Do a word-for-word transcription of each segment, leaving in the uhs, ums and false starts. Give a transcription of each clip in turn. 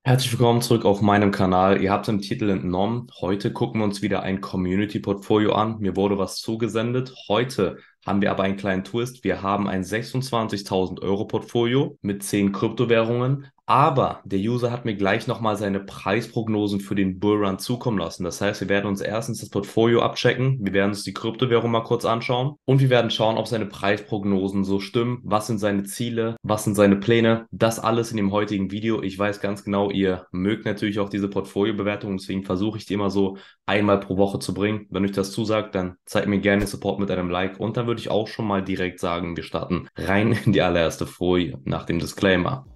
Herzlich willkommen zurück auf meinem Kanal. Ihr habt es im Titel entnommen. Heute gucken wir uns wieder ein Community-Portfolio an. Mir wurde was zugesendet. Heute haben wir aber einen kleinen Twist. Wir haben ein sechsundzwanzigtausend Euro Portfolio mit zehn Kryptowährungen. Aber der User hat mir gleich nochmal seine Preisprognosen für den Bullrun zukommen lassen. Das heißt, wir werden uns erstens das Portfolio abchecken. Wir werden uns die Kryptowährung mal kurz anschauen. Und wir werden schauen, ob seine Preisprognosen so stimmen. Was sind seine Ziele? Was sind seine Pläne? Das alles in dem heutigen Video. Ich weiß ganz genau, ihr mögt natürlich auch diese Portfoliobewertung. Deswegen versuche ich die immer so einmal pro Woche zu bringen. Wenn euch das zusagt, dann zeigt mir gerne Support mit einem Like. Und dann würde ich auch schon mal direkt sagen, wir starten rein in die allererste Folie nach dem Disclaimer.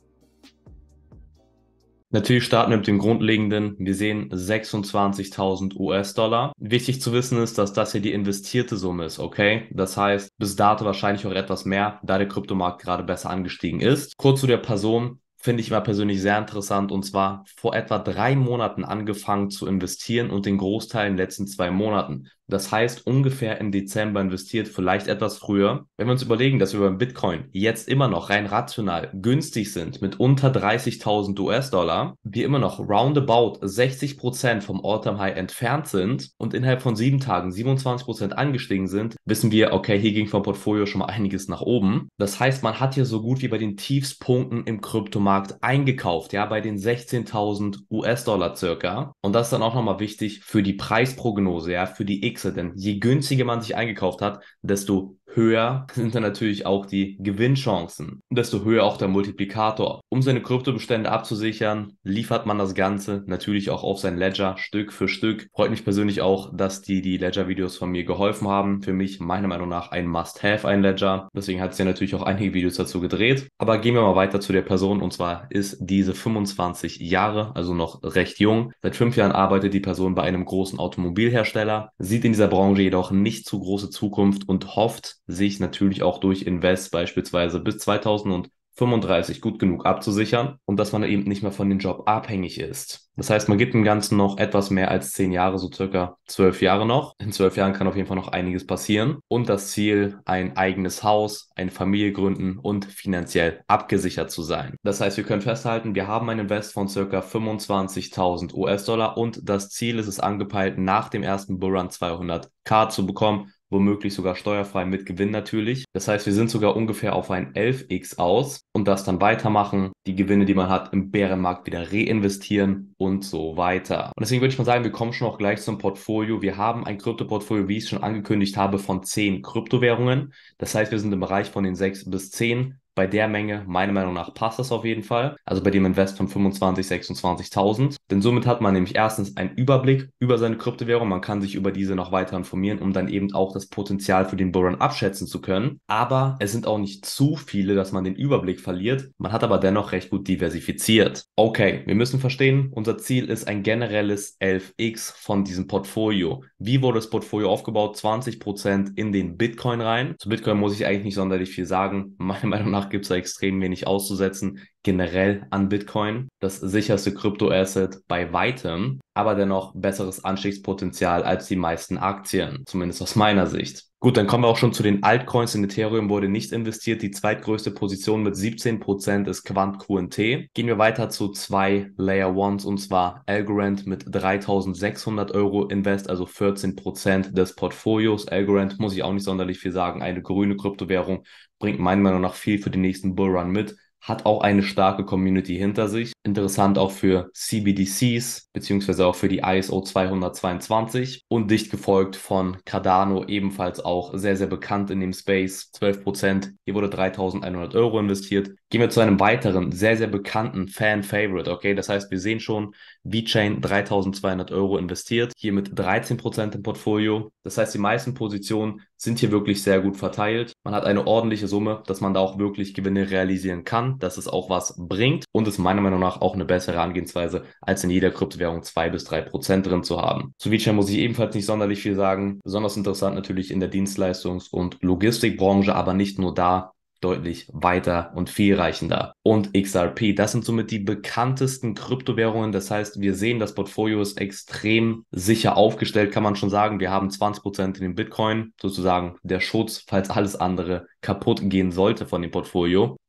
Natürlich starten wir mit dem Grundlegenden. Wir sehen sechsundzwanzigtausend US-Dollar. Wichtig zu wissen ist, dass das hier die investierte Summe ist, okay? Das heißt, bis dato wahrscheinlich auch etwas mehr, da der Kryptomarkt gerade besser angestiegen ist. Kurz zu der Person. Finde ich mal persönlich sehr interessant, und zwar vor etwa drei Monaten angefangen zu investieren und den Großteil in den letzten zwei Monaten. Das heißt, ungefähr im Dezember investiert, vielleicht etwas früher. Wenn wir uns überlegen, dass wir beim Bitcoin jetzt immer noch rein rational günstig sind mit unter dreißigtausend US-Dollar, wir immer noch roundabout sechzig Prozent vom All-Time-High entfernt sind und innerhalb von sieben Tagen siebenundzwanzig Prozent angestiegen sind, wissen wir, okay, hier ging vom Portfolio schon mal einiges nach oben. Das heißt, man hat hier so gut wie bei den Tiefspunkten im Kryptomarkt eingekauft, ja, bei den sechzehntausend US-Dollar circa. Und das ist dann auch nochmal wichtig für die Preisprognose, ja, für die X, denn je günstiger man sich eingekauft hat, desto höher sind dann natürlich auch die Gewinnchancen und desto höher auch der Multiplikator. Um seine Kryptobestände abzusichern, liefert man das Ganze natürlich auch auf sein Ledger Stück für Stück. Freut mich persönlich auch, dass die die Ledger-Videos von mir geholfen haben. Für mich meiner Meinung nach ein Must-Have, ein Ledger. Deswegen hat es ja natürlich auch einige Videos dazu gedreht. Aber gehen wir mal weiter zu der Person, und zwar ist diese fünfundzwanzig Jahre, also noch recht jung. Seit fünf Jahren arbeitet die Person bei einem großen Automobilhersteller, sieht in dieser Branche jedoch nicht zu große Zukunft und hofft, sich natürlich auch durch Invest beispielsweise bis zweitausendfünfunddreißig gut genug abzusichern und dass man eben nicht mehr von dem Job abhängig ist. Das heißt, man gibt dem Ganzen noch etwas mehr als zehn Jahre, so circa zwölf Jahre noch. In zwölf Jahren kann auf jeden Fall noch einiges passieren. Und das Ziel, ein eigenes Haus, eine Familie gründen und finanziell abgesichert zu sein. Das heißt, wir können festhalten, wir haben ein Invest von circa fünfundzwanzigtausend US-Dollar und das Ziel ist es angepeilt, nach dem ersten Bullrun zweihunderttausend zu bekommen, womöglich sogar steuerfrei mit Gewinn natürlich. Das heißt, wir sind sogar ungefähr auf ein elf x aus und das dann weitermachen, die Gewinne, die man hat, im Bärenmarkt wieder reinvestieren und so weiter. Und deswegen würde ich mal sagen, wir kommen schon auch gleich zum Portfolio. Wir haben ein Krypto-Portfolio, wie ich es schon angekündigt habe, von zehn Kryptowährungen. Das heißt, wir sind im Bereich von den sechs bis zehn. Bei der Menge, meiner Meinung nach, passt das auf jeden Fall. Also bei dem Invest von fünfundzwanzig, sechsundzwanzigtausend. Denn somit hat man nämlich erstens einen Überblick über seine Kryptowährung. Man kann sich über diese noch weiter informieren, um dann eben auch das Potenzial für den Bullrun abschätzen zu können. Aber es sind auch nicht zu viele, dass man den Überblick verliert. Man hat aber dennoch recht gut diversifiziert. Okay, wir müssen verstehen, unser Ziel ist ein generelles elf x von diesem Portfolio. Wie wurde das Portfolio aufgebaut? zwanzig Prozent in den Bitcoin rein. Zu Bitcoin muss ich eigentlich nicht sonderlich viel sagen. Meiner Meinung nach gibt es da extrem wenig auszusetzen, generell an Bitcoin. Das sicherste Kryptoasset bei weitem, aber dennoch besseres Anstiegspotenzial als die meisten Aktien, zumindest aus meiner Sicht. Gut, dann kommen wir auch schon zu den Altcoins. In Ethereum wurde nicht investiert. Die zweitgrößte Position mit siebzehn Prozent ist QuantQNT. Gehen wir weiter zu zwei Layer Ones, und zwar Algorand mit dreitausendsechshundert Euro Invest, also vierzehn Prozent des Portfolios. Algorand muss ich auch nicht sonderlich viel sagen. Eine grüne Kryptowährung, bringt meiner Meinung nach viel für den nächsten Bullrun mit. Hat auch eine starke Community hinter sich. Interessant auch für C B D Cs, beziehungsweise auch für die I S O zweihundertzweiundzwanzig. Und dicht gefolgt von Cardano, ebenfalls auch sehr, sehr bekannt in dem Space. zwölf Prozent. Hier wurde dreitausendeinhundert Euro investiert. Gehen wir zu einem weiteren, sehr, sehr bekannten Fan-Favorite, okay? Das heißt, wir sehen schon, VeChain dreitausendzweihundert Euro investiert. Hier mit dreizehn Prozent im Portfolio. Das heißt, die meisten Positionen sind hier wirklich sehr gut verteilt. Man hat eine ordentliche Summe, dass man da auch wirklich Gewinne realisieren kann, dass es auch was bringt und ist meiner Meinung nach auch eine bessere Herangehensweise, als in jeder Kryptowährung zwei bis drei Prozent drin zu haben. Zu VeChain muss ich ebenfalls nicht sonderlich viel sagen. Besonders interessant natürlich in der Dienstleistungs- und Logistikbranche, aber nicht nur da. Deutlich weiter und vielreichender. Und X R P, das sind somit die bekanntesten Kryptowährungen. Das heißt, wir sehen, das Portfolio ist extrem sicher aufgestellt, kann man schon sagen. Wir haben zwanzig Prozent in den Bitcoin, sozusagen der Schutz, falls alles andere kaputt gehen sollte von dem Portfolio.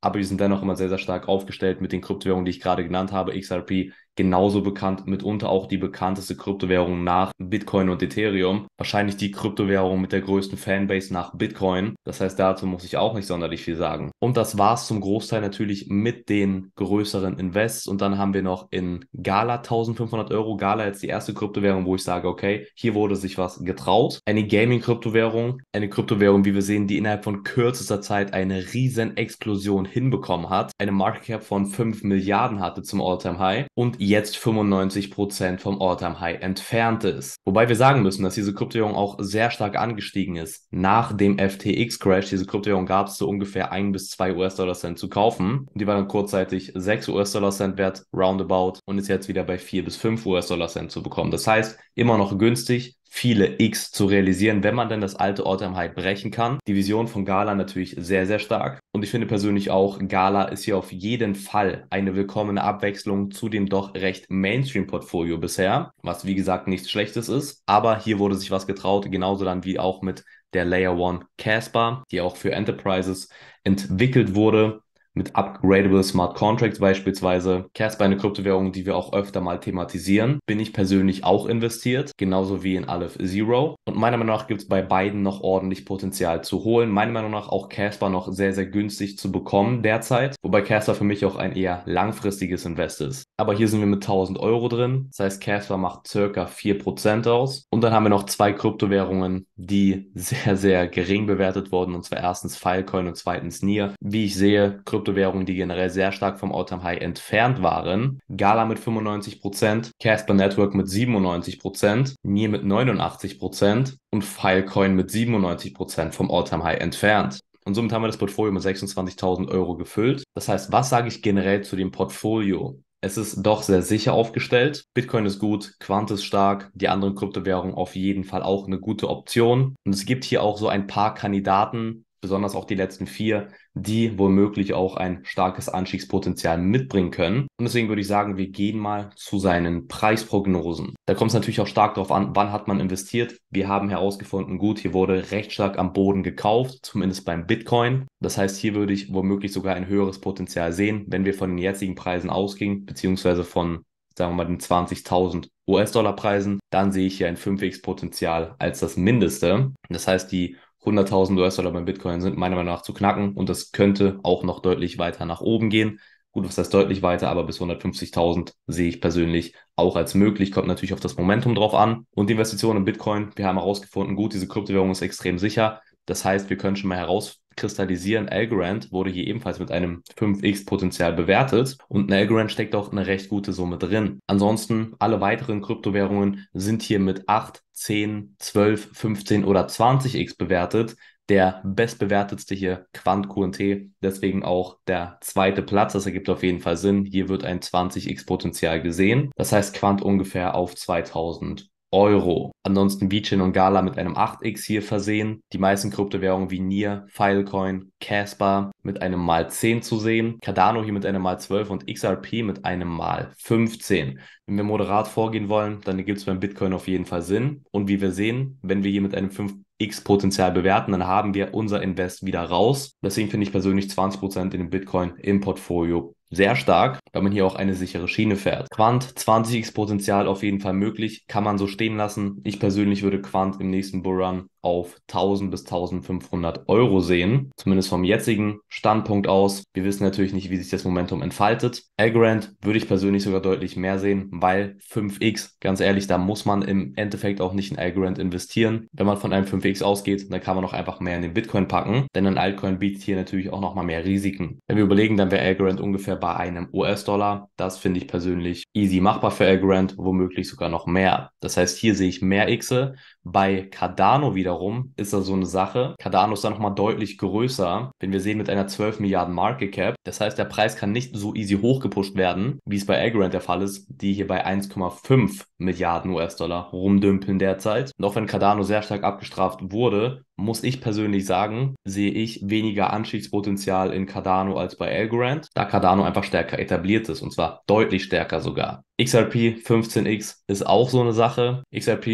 aber die sind dennoch immer sehr, sehr stark aufgestellt mit den Kryptowährungen, die ich gerade genannt habe. X R P genauso bekannt, mitunter auch die bekannteste Kryptowährung nach Bitcoin und Ethereum. Wahrscheinlich die Kryptowährung mit der größten Fanbase nach Bitcoin. Das heißt, dazu muss ich auch nicht sonderlich viel sagen. Und das war's zum Großteil natürlich mit den größeren Invests. Und dann haben wir noch in Gala eintausendfünfhundert Euro. Gala ist die erste Kryptowährung, wo ich sage, okay, hier wurde sich was getraut. Eine Gaming-Kryptowährung, eine Kryptowährung, wie wir sehen, die innerhalb von kürzester Zeit eine riesen Explosion hinbekommen hat. Eine Market Cap von fünf Milliarden hatte zum All-Time-High und jetzt fünfundneunzig Prozent vom All-Time-High entfernt ist. Wobei wir sagen müssen, dass diese Kryptowährung auch sehr stark angestiegen ist. Nach dem F T X-Crash, diese Kryptowährung gab es zu ungefähr ein bis zwei US-Dollar-Cent zu kaufen. Die war dann kurzzeitig sechs US-Dollar-Cent wert, roundabout, und ist jetzt wieder bei vier bis fünf US-Dollar-Cent zu bekommen. Das heißt, immer noch günstig, viele X zu realisieren, wenn man denn das alte All-Time-High brechen kann. Die Vision von Gala natürlich sehr, sehr stark. Und ich finde persönlich auch, Gala ist hier auf jeden Fall eine willkommene Abwechslung zu dem doch recht Mainstream-Portfolio bisher, was wie gesagt nichts Schlechtes ist. Aber hier wurde sich was getraut, genauso dann wie auch mit der Layer One Casper, die auch für Enterprises entwickelt wurde, mit upgradable Smart Contracts beispielsweise. Casper, eine Kryptowährung, die wir auch öfter mal thematisieren, bin ich persönlich auch investiert, genauso wie in Aleph Zero. Und meiner Meinung nach gibt es bei beiden noch ordentlich Potenzial zu holen. Meiner Meinung nach auch Casper noch sehr, sehr günstig zu bekommen derzeit, wobei Casper für mich auch ein eher langfristiges Invest ist. Aber hier sind wir mit tausend Euro drin. Das heißt, Casper macht circa vier Prozent aus. Und dann haben wir noch zwei Kryptowährungen, die sehr, sehr gering bewertet wurden. Und zwar erstens Filecoin und zweitens Near. Wie ich sehe, Kryptowährungen, die generell sehr stark vom All-Time-High entfernt waren. Gala mit fünfundneunzig Prozent, Casper Network mit siebenundneunzig Prozent, Near mit neunundachtzig Prozent und Filecoin mit siebenundneunzig Prozent vom All-Time-High entfernt. Und somit haben wir das Portfolio mit sechsundzwanzigtausend Euro gefüllt. Das heißt, was sage ich generell zu dem Portfolio? Es ist doch sehr sicher aufgestellt. Bitcoin ist gut, Quant ist stark, die anderen Kryptowährungen auf jeden Fall auch eine gute Option. Und es gibt hier auch so ein paar Kandidaten, besonders auch die letzten vier, die womöglich auch ein starkes Anstiegspotenzial mitbringen können. Und deswegen würde ich sagen, wir gehen mal zu seinen Preisprognosen. Da kommt es natürlich auch stark darauf an, wann hat man investiert. Wir haben herausgefunden, gut, hier wurde recht stark am Boden gekauft, zumindest beim Bitcoin. Das heißt, hier würde ich womöglich sogar ein höheres Potenzial sehen, wenn wir von den jetzigen Preisen ausgingen, beziehungsweise von, sagen wir mal, den zwanzigtausend US-Dollar Preisen, dann sehe ich hier ein fünf x Potenzial als das Mindeste. Das heißt, die hunderttausend US-Dollar beim Bitcoin sind meiner Meinung nach zu knacken und das könnte auch noch deutlich weiter nach oben gehen. Gut, was heißt deutlich weiter, aber bis hundertfünfzigtausend sehe ich persönlich auch als möglich. Kommt natürlich auf das Momentum drauf an. Und die Investition in Bitcoin, wir haben herausgefunden, gut, diese Kryptowährung ist extrem sicher. Das heißt, wir können schon mal herauskristallisieren, Algorand wurde hier ebenfalls mit einem fünf x Potenzial bewertet und in Algorand steckt auch eine recht gute Summe drin. Ansonsten, alle weiteren Kryptowährungen sind hier mit acht, zehn, zwölf, fünfzehn oder zwanzig x bewertet. Der bestbewertetste hier Quant Q N T, deswegen auch der zweite Platz. Das ergibt auf jeden Fall Sinn. Hier wird ein zwanzig x Potenzial gesehen. Das heißt Quant ungefähr auf zweitausend Euro. Ansonsten VeChain und Gala mit einem acht x hier versehen. Die meisten Kryptowährungen wie Near, Filecoin, Casper mit einem mal zehn zu sehen. Cardano hier mit einem mal zwölf und X R P mit einem mal fünfzehn. Wenn wir moderat vorgehen wollen, dann gibt es beim Bitcoin auf jeden Fall Sinn. Und wie wir sehen, wenn wir hier mit einem fünf x Potenzial bewerten, dann haben wir unser Invest wieder raus. Deswegen finde ich persönlich zwanzig Prozent in den Bitcoin im Portfolio sehr stark, weil man hier auch eine sichere Schiene fährt. Quant, zwanzig x Potenzial auf jeden Fall möglich, kann man so stehen lassen. Ich persönlich würde Quant im nächsten Bullrun auf tausend bis eintausendfünfhundert Euro sehen, zumindest vom jetzigen Standpunkt aus. Wir wissen natürlich nicht, wie sich das Momentum entfaltet. Algorand würde ich persönlich sogar deutlich mehr sehen, weil fünf x, ganz ehrlich, da muss man im Endeffekt auch nicht in Algorand investieren. Wenn man von einem fünf x ausgeht, dann kann man auch einfach mehr in den Bitcoin packen, denn ein Altcoin bietet hier natürlich auch nochmal mehr Risiken. Wenn wir überlegen, dann wäre Algorand ungefähr bei einem U S-Dollar. Das finde ich persönlich easy machbar für Algorand, womöglich sogar noch mehr. Das heißt, hier sehe ich mehr Xe. Bei Cardano wiederum ist das so eine Sache. Cardano ist da nochmal deutlich größer, wenn wir sehen mit einer zwölf Milliarden Market Cap. Das heißt, der Preis kann nicht so easy hochgepusht werden, wie es bei Algorand der Fall ist, die hier bei eins Komma fünf Milliarden U S-Dollar rumdümpeln derzeit. Und auch wenn Cardano sehr stark abgestraft wurde, muss ich persönlich sagen, sehe ich weniger Anstiegspotenzial in Cardano als bei Algorand, da Cardano einfach stärker etabliert ist und zwar deutlich stärker sogar. X R P fünfzehn x ist auch so eine Sache. X R P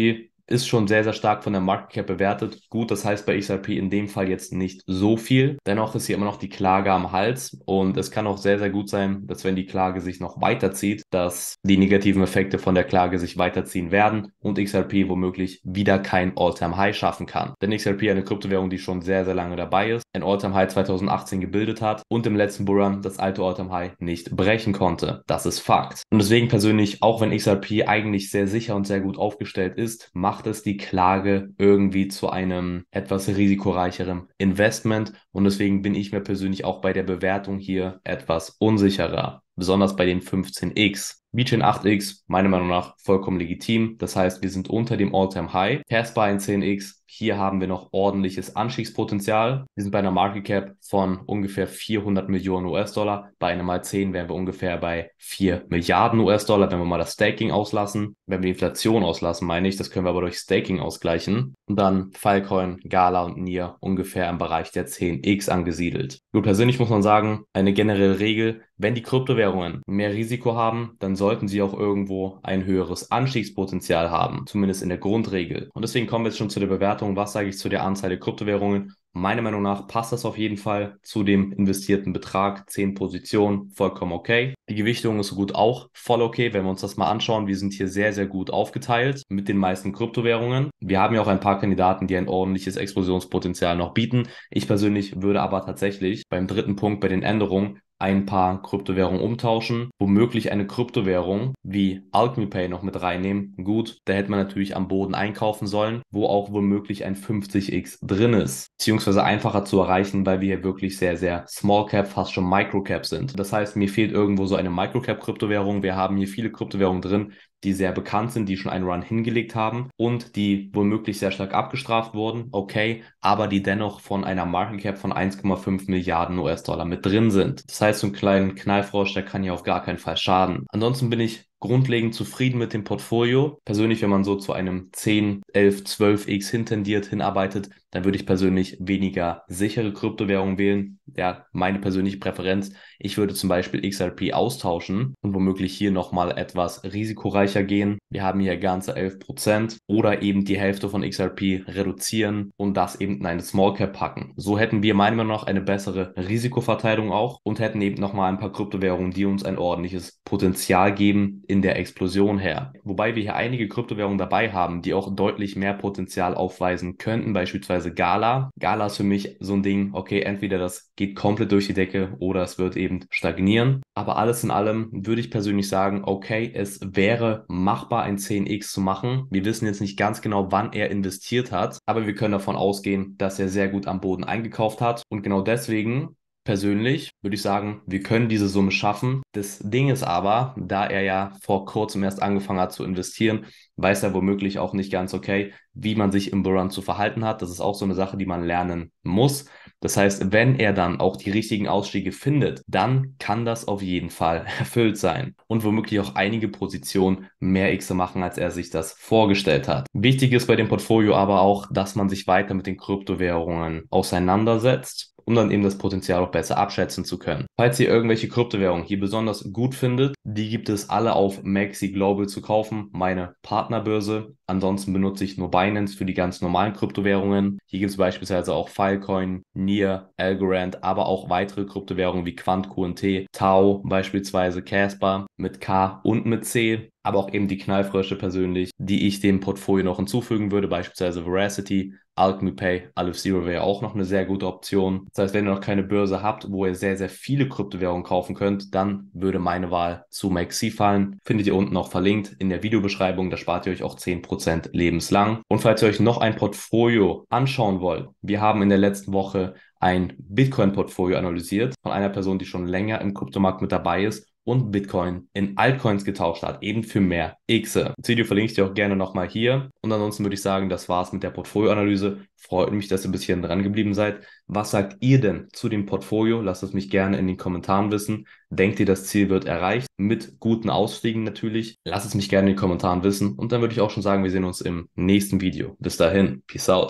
ist schon sehr, sehr stark von der Market Cap bewertet. Gut, das heißt bei X R P in dem Fall jetzt nicht so viel. Dennoch ist hier immer noch die Klage am Hals und es kann auch sehr, sehr gut sein, dass wenn die Klage sich noch weiterzieht, dass die negativen Effekte von der Klage sich weiterziehen werden und X R P womöglich wieder kein All-Time-High schaffen kann. Denn X R P eine Kryptowährung, die schon sehr, sehr lange dabei ist, ein All-Time-High zweitausendachtzehn gebildet hat und im letzten Bullrun das alte All-Time-High nicht brechen konnte. Das ist Fakt. Und deswegen persönlich, auch wenn X R P eigentlich sehr sicher und sehr gut aufgestellt ist, macht es die Klage irgendwie zu einem etwas risikoreicheren Investment und deswegen bin ich mir persönlich auch bei der Bewertung hier etwas unsicherer, besonders bei den fünfzehn X. VeChain acht X, meiner Meinung nach, vollkommen legitim. Das heißt, wir sind unter dem All-Time-High. Casper ein zehn X, hier haben wir noch ordentliches Anstiegspotenzial. Wir sind bei einer Market Cap von ungefähr vierhundert Millionen U S-Dollar. Bei einem mal zehn wären wir ungefähr bei vier Milliarden U S-Dollar, wenn wir mal das Staking auslassen. Wenn wir die Inflation auslassen, meine ich, das können wir aber durch Staking ausgleichen. Und dann Filecoin, Gala und Nier ungefähr im Bereich der zehn X angesiedelt. Gut, persönlich muss man sagen, eine generelle Regel, wenn die Kryptowährungen mehr Risiko haben, dann sollten sie auch irgendwo ein höheres Anstiegspotenzial haben, zumindest in der Grundregel. Und deswegen kommen wir jetzt schon zu der Bewertung, was sage ich zu der Anzahl der Kryptowährungen. Meiner Meinung nach passt das auf jeden Fall zu dem investierten Betrag, zehn Positionen, vollkommen okay. Die Gewichtung ist so gut auch voll okay, wenn wir uns das mal anschauen. Wir sind hier sehr, sehr gut aufgeteilt mit den meisten Kryptowährungen. Wir haben ja auch ein paar Kandidaten, die ein ordentliches Explosionspotenzial noch bieten. Ich persönlich würde aber tatsächlich beim dritten Punkt bei den Änderungen ein paar Kryptowährungen umtauschen, womöglich eine Kryptowährung wie Alchemy noch mit reinnehmen. Gut, da hätte man natürlich am Boden einkaufen sollen, wo auch womöglich ein fünfzig X drin ist, beziehungsweise einfacher zu erreichen, weil wir hier wirklich sehr, sehr Small Cap, fast schon Micro Cap sind. Das heißt, mir fehlt irgendwo so eine Micro Cap Kryptowährung. Wir haben hier viele Kryptowährungen drin, die sehr bekannt sind, die schon einen Run hingelegt haben und die womöglich sehr stark abgestraft wurden, okay, aber die dennoch von einer Market Cap von eins Komma fünf Milliarden U S-Dollar mit drin sind. Das heißt, so einen kleinen Knallfrosch, der kann ja auf gar keinen Fall schaden. Ansonsten bin ich grundlegend zufrieden mit dem Portfolio. Persönlich, wenn man so zu einem zehn, elf, zwölf X hintendiert, hinarbeitet, dann würde ich persönlich weniger sichere Kryptowährungen wählen. Ja, meine persönliche Präferenz. Ich würde zum Beispiel X R P austauschen und womöglich hier nochmal etwas risikoreicher gehen. Wir haben hier ganze elf Prozent oder eben die Hälfte von X R P reduzieren und das eben in eine Small Cap packen. So hätten wir meiner Meinung nach eine bessere Risikoverteilung auch und hätten eben nochmal ein paar Kryptowährungen, die uns ein ordentliches Potenzial geben in der Explosion her. Wobei wir hier einige Kryptowährungen dabei haben, die auch deutlich mehr Potenzial aufweisen könnten, beispielsweise Gala. Gala ist für mich so ein Ding, okay, entweder das geht komplett durch die Decke oder es wird eben stagnieren. Aber alles in allem würde ich persönlich sagen, okay, es wäre machbar, ein zehn X zu machen. Wir wissen jetzt nicht ganz genau, wann er investiert hat, aber wir können davon ausgehen, dass er sehr gut am Boden eingekauft hat. Und genau deswegen persönlich würde ich sagen, wir können diese Summe schaffen. Das Ding ist aber, da er ja vor kurzem erst angefangen hat zu investieren, weiß er womöglich auch nicht ganz okay, wie man sich im Bullrun zu verhalten hat. Das ist auch so eine Sache, die man lernen muss. Das heißt, wenn er dann auch die richtigen Ausstiege findet, dann kann das auf jeden Fall erfüllt sein und womöglich auch einige Positionen mehr X machen, als er sich das vorgestellt hat. Wichtig ist bei dem Portfolio aber auch, dass man sich weiter mit den Kryptowährungen auseinandersetzt, um dann eben das Potenzial auch besser abschätzen zu können. Falls ihr irgendwelche Kryptowährungen hier besonders gut findet, die gibt es alle auf Maxi Global zu kaufen, meine Partnerbörse. Ansonsten benutze ich nur Binance für die ganz normalen Kryptowährungen. Hier gibt es beispielsweise auch Filecoin, Nier, Algorand, aber auch weitere Kryptowährungen wie QuantQ und T, Tau, beispielsweise Casper mit K und mit C. Aber auch eben die Knallfrösche persönlich, die ich dem Portfolio noch hinzufügen würde, beispielsweise Veracity, Alchemy Pay, Aleph Zero wäre auch noch eine sehr gute Option. Das heißt, wenn ihr noch keine Börse habt, wo ihr sehr, sehr viele Kryptowährungen kaufen könnt, dann würde meine Wahl zu Maxi fallen. Findet ihr unten auch verlinkt in der Videobeschreibung, da spart ihr euch auch zehn Prozent lebenslang. Und falls ihr euch noch ein Portfolio anschauen wollt, wir haben in der letzten Woche ein Bitcoin-Portfolio analysiert von einer Person, die schon länger im Kryptomarkt mit dabei ist und Bitcoin in Altcoins getauscht hat, eben für mehr X. Das Video verlinke ich dir auch gerne nochmal hier. Und ansonsten würde ich sagen, das war's mit der Portfolioanalyse. Freut mich, dass ihr bis hierhin dran geblieben seid. Was sagt ihr denn zu dem Portfolio? Lasst es mich gerne in den Kommentaren wissen. Denkt ihr, das Ziel wird erreicht? Mit guten Ausstiegen natürlich. Lasst es mich gerne in den Kommentaren wissen. Und dann würde ich auch schon sagen, wir sehen uns im nächsten Video. Bis dahin, Peace out.